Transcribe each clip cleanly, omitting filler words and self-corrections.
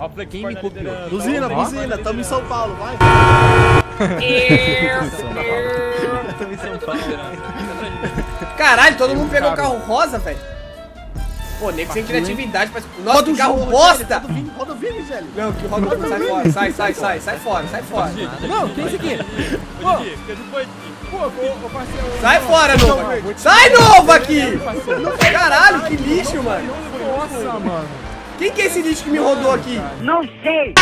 Ó, o Flex Quem me copiou? Buzina, buzina, tamo em São Paulo, vai. Tamo em São Paulo. Caralho, todo mundo pegou o carro rosa, velho. Pô, nego sem criatividade pra... Nossa, que carro bosta! Roda o Vini, Gelli. Não, que roda o sai fora, sai fora, sai fora. Não, que é isso aqui? Pô, parceiro. Sai fora, Nova! Sai, Nova, aqui! Caralho, que lixo, mano. Nossa, mano. Quem que é esse lixo que me rodou aqui? Não sei!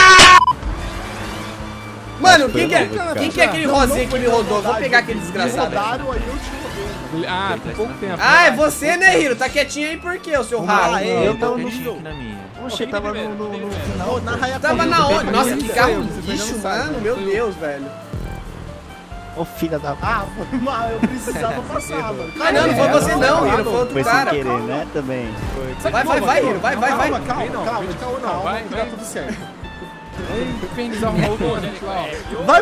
Mano, quem que é aquele rosinha que me rodou? Vou pegar aquele desgraçado. Rodaram, aí eu te rodei. Ah, por pouco tempo. Ah, é você, né, Hiro? Tá quietinho aí por quê, o seu ralo? Eu tava no aqui na minha. Oxe, tava no final. Na raia Tava na onde? Nossa, que carro Você lixo, não sabe, mano. Meu Deus, velho. Ô, filha da... Ah, mas eu precisava passar, mano. Ah, não foi você não, Hiro. Foi outro Foi sem cara. querer, né? Também. Vai, Hiro. Vai. Calma, Vai, que dá tudo certo. Infernizar o maluco, gente lá, ó. Vai. Eu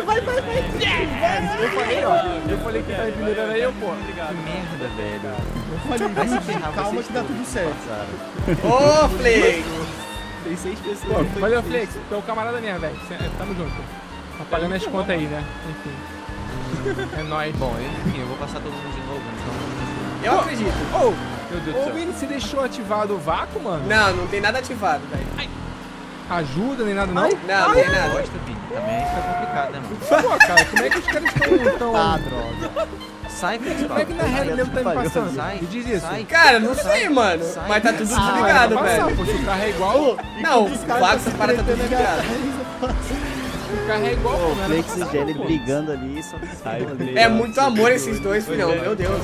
falei que tá em primeiro era eu, pô. Que merda, velho. Calma que dá tudo certo. Ô, Flex. Tem 6 pessoas. Valeu, Flex. Tu é o camarada mesmo, velho. Tamo junto. Tá pagando as contas aí, né? Enfim. É nóis. Bom, enfim, eu vou passar todo mundo de novo, então... Eu acredito. Ô, Meu Deus do ô, céu. Vini, você deixou ativado o vácuo, mano? Não tem nada ativado, velho. Ajuda nem nada, não? Não tem nada. Gosta, Vini. Também fica complicado, né, mano? Pô, cara, como é que os caras estão... Ah, droga. Sai, Flex, Como é que na regra mesmo tá me passando? Sai, Me diz isso. sai. Cara, não sei, mano. Mas tá tudo desligado, Vai passar, velho. pô, se o carro é igual... Não, o vago, essa parada tá tudo desligado. O carro é igual, pô, O né? Flex e o Gelli brigando ali, só que sai. É muito amor esses dois, filhão. Meu Deus.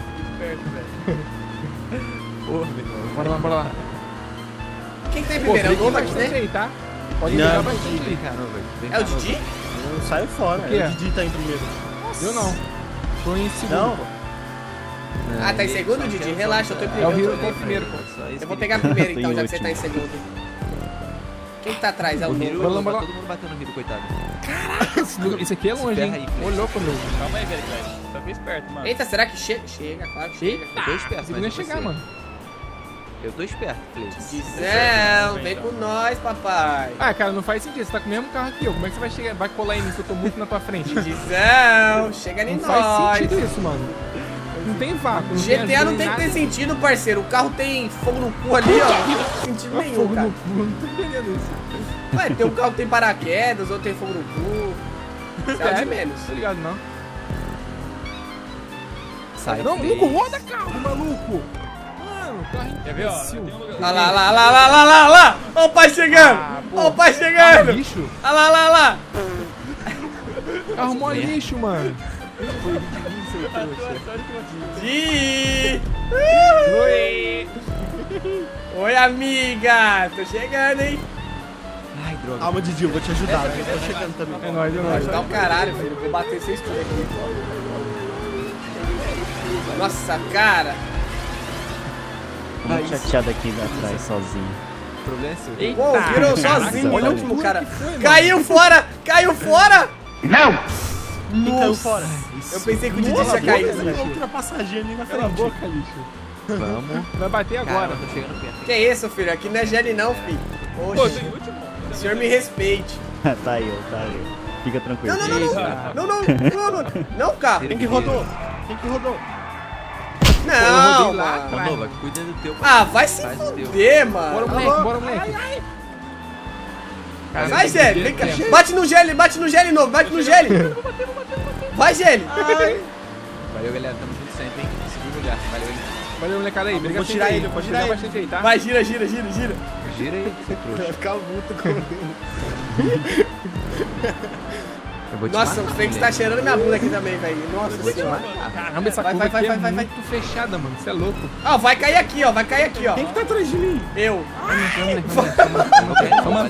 Bora lá. Quem que tá em primeiro? É o Nova aqui, né? Aí, tá? Pode Não, ligar é bastante Vem aí. cá, não, velho. Vem É o cá, não, Didi? Eu saio fora. O quê? O Didi tá em primeiro. Eu não. Tô em segundo, Não? pô. Ah, tá em segundo, Didi? Relaxa, eu tô em É o primeiro. Hiro que é o primeiro, pô. Eu vou pegar primeiro então, já que você tá em segundo. Quem que tá atrás? É o O Nova. Hiro, Bora lá. todo mundo batendo no Hiro, coitado. Esse aqui é longe, Ferra hein? aí, Flex. Ô, louco, meu. Calma aí, velho, Cleber. Só fica esperto, mano. Eita, será que chega? Chega, claro que chega. Eu tô esperto, Consegui mas nem e chegar, você? mano. Eu tô esperto, Flex. Dizão, vem com nós, papai. Ah, cara, não faz sentido. Você tá com o mesmo carro aqui, ó. Como é que você vai chegar? Vai colar em mim se eu tô muito na tua frente? Dizão, chega em Não faz nós. sentido isso, mano. Não tem vácuo. Não GTA ajuda não em tem que nada. ter sentido, parceiro. O carro tem fogo no cu ali, ó. Não tem sentido nenhum, Fogo cara. no cu, não tô entendendo isso. Ué, tem um carro que tem paraquedas, outro tem fogo no cu. Isso é o de menos. Tá ligado, não? Sai, Não, Flex. Luco, roda carro, maluco. Mano, carro Quer ver, ó? imbecil. Tem um lugar... Olha lá. Ó o pai chegando. Ó o pai Carro chegando. lixo. Olha lá. Carro mó lixo, mano. Di. Oi. Oi, amiga. Tô chegando, hein. Ai, droga. Calma, Didi, eu vou te ajudar. Né? Eu tô chegando também. É nóis, é Vai nóis. ajudar o caralho, filho. Vou bater sem escudo aqui. Nossa, cara. Muito chateado aqui atrás, sozinho. O problema é seu. Pô, virou sozinho. Olha Olha o o último cara. que foi, mano. Caiu fora. Quem caiu fora? Eu pensei que o Didi tinha caído. Tem outra passageira ali na Cala a frente. boca, lixo. Vamos. Vai bater agora. Cara, tô chegando perto. Que isso, filho? Aqui não é GL não, filho. Pô, Oxe, tem o último. o senhor me respeite. Tá eu. Fica tranquilo. Não, carro. Quem que rodou? Não, rodei lá. mano. Ô, Nova, cuida do teu. Ah, vai se Faz o teu. fuder, Bora, mano. moleque, bora, moleque. Vai, Gelli. Vem cá. Bate no Gelli novo. Bate no Gelli. Vai, Gelli. Valeu, galera. Tamo junto sempre, hein? Segundo lugar. Valeu, hein? Valeu, molecada aí. Briga vou tirar sempre ele, aí. vou Pode tirar tirar ele. bastante aí, tá? Vai, gira. Gira aí, seu trouxa. Vai ficar muito com ele. Eu vou te Nossa, matar, o Fênix tá moleque. cheirando minha bunda aqui também, velho. Nossa senhora. Caramba, essa Vai, curva vai, aqui vai, é vai, muito fechada, mano. Você é louco. Ó, vai cair aqui, ó. Quem que tá atrás de mim? Eu. Vamos.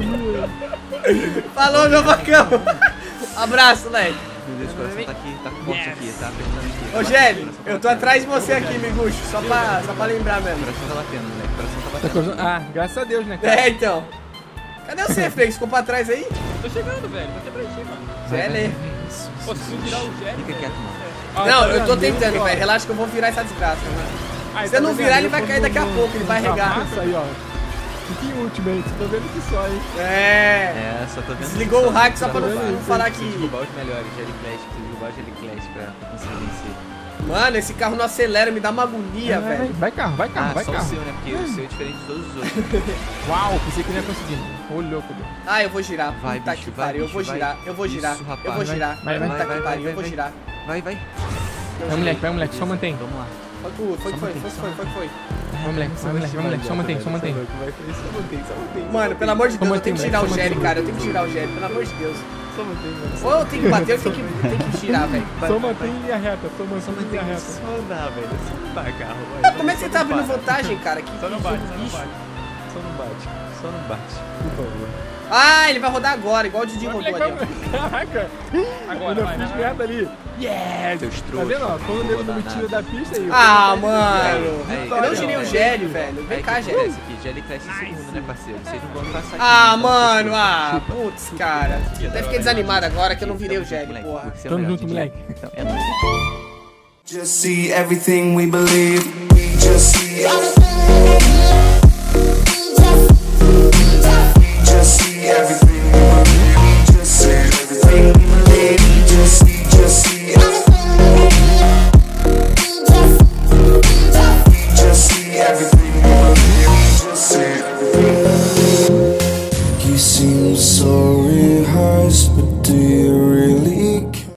Falou, meu bacão. Abraço, moleque. Meu Deus, o coração tá aqui, tá forte aqui, tá apertando aqui. Ô, Gelli, eu tô atrás de você aqui, miguxo. Só pra lembrar O mesmo. coração tá batendo, moleque. O coração tá Tá batendo. coisa- Ah, graças a Deus, né, cara? É, então. Cadê você, Fênix? Ficou pra trás aí? Tô chegando, velho. Tô até pra ti, mano. Gelli. Pô, se tu tirar o Jerry... Fica quieto, mano. Ah, Não, tá eu tô vendo? tentando, velho. Relaxa que eu vou virar essa desgraça, mano. Aí, Se eu tá não vendo? virar, ele vai cair daqui a pouco, ele vai regar. Massa aí, ó. Que Ultimate, tô vendo que só, hein? É. Só tô vendo. Desligou o hack só pra não falar Preciso que... derrubar os melhores, Jerry Clash, preciso derrubar o Jerry Clash pra conseguir vencer. Mano, esse carro não acelera, me dá uma agonia, velho. Vai carro, vai carro, vai só carro. o seu, né? Porque o seu é diferente de todos os outros. Uau, pensei que não ia conseguir. Ô, louco. Ah, eu vou girar. Vai, Puta bicho, que vai, pariu, eu bicho, vou vai. girar, eu vou girar, Isso, rapaz. eu vou girar. Vai, Puta que vai, pariu, eu vou vai. girar. Vai. Vai, moleque, só mantém. Vamos lá. Foi. Vai, moleque, só mantém. Só mantém. Mano, pelo amor de Deus, eu tenho que tirar o só Jerry, mantém. cara. Eu tenho que tirar o Jerry, pelo amor de Deus. Só mantém, mano. Ou eu tenho que bater, eu tenho que tirar, velho. Só mantém em linha reta, só mantém em linha reta. Só andar, velho. Só andar, carro. Ah, como é que você tá abrindo vantagem, cara? Que Só não bate, que só não bicho. bate. Só não bate. Só não bate. Por favor. Ah, ele vai rodar agora, igual o Didi rodou ali, ó. Caraca. Agora, vai, fiz vai. merda ali. Yes! Seus Tá trouxas. vendo, ó? Quando o nego não me tira da pista aí. Ah, mano. Aí, Eu não tirei o Jerry, velho. Vem cá, Jerry. Jerry. Esse aqui, Jerry Clash em segundo, né, parceiro? Vocês não vão passar aqui. Ah, então, mano, vocês ah, putz, cara. Até fiquei desanimado agora que eu não virei o Jerry, moleque, porra. você é o Tamo melhor junto, DJ. moleque. Então, é nóis. Just see everything we believe. We just see everything.